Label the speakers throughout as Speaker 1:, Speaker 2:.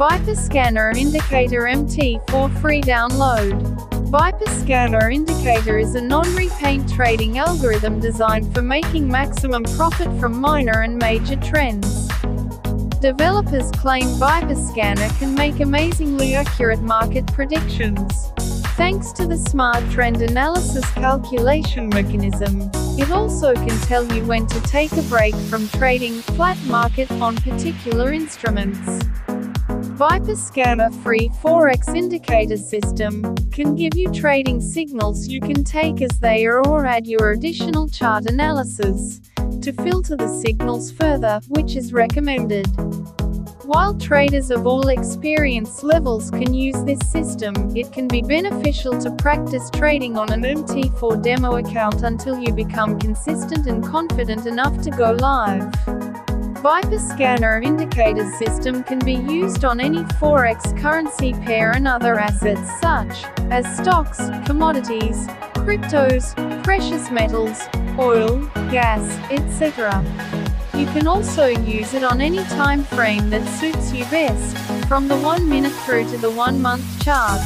Speaker 1: Viper Scanner Indicator MT4 free download. Viper Scanner Indicator is a non-repaint trading algorithm designed for making maximum profit from minor and major trends. Developers claim Viper Scanner can make amazingly accurate market predictions. Thanks to the smart trend analysis calculation mechanism, it also can tell you when to take a break from trading flat market on particular instruments. Viper Scanner Free Forex Indicator System can give you trading signals you can take as they are or add your additional chart analysis to filter the signals further, which is recommended. While traders of all experience levels can use this system, it can be beneficial to practice trading on an MT4 demo account until you become consistent and confident enough to go live. Viper Scanner Indicator System can be used on any Forex currency pair and other assets such as stocks, commodities, cryptos, precious metals, oil, gas, etc. You can also use it on any time frame that suits you best, from the 1 minute through to the 1 month charts.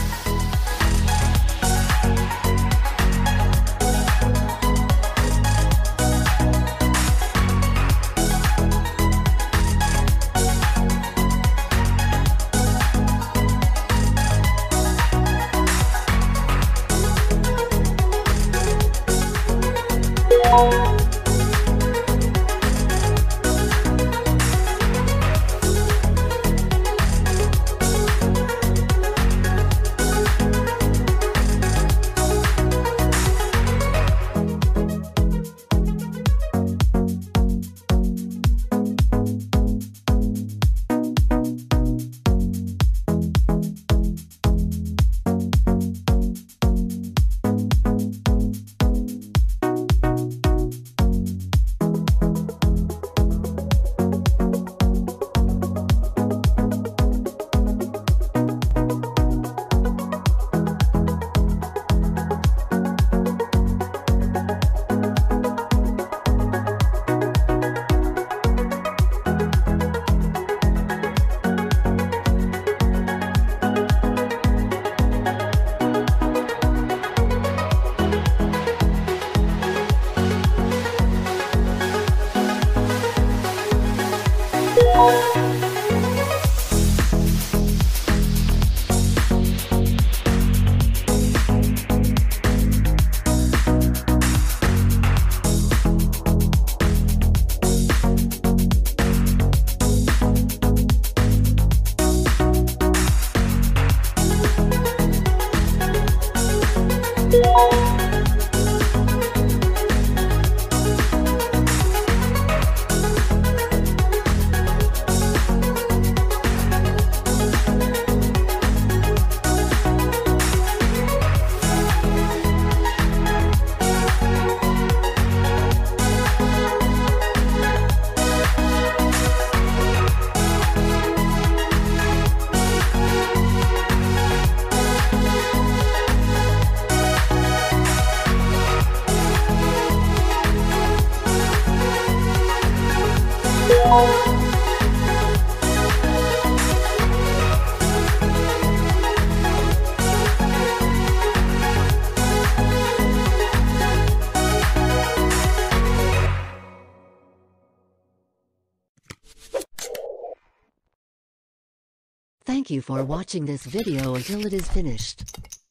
Speaker 2: Thank you for watching this video until it is finished.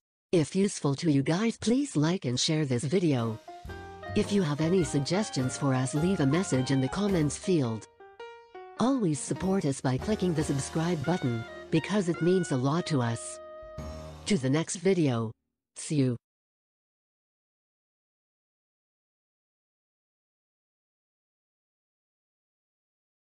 Speaker 2: If useful to you guys, please like and share this video. If you have any suggestions for us, leave a message in the comments field. Always support us by clicking the subscribe button, because it means a lot to us. To the next video. See you.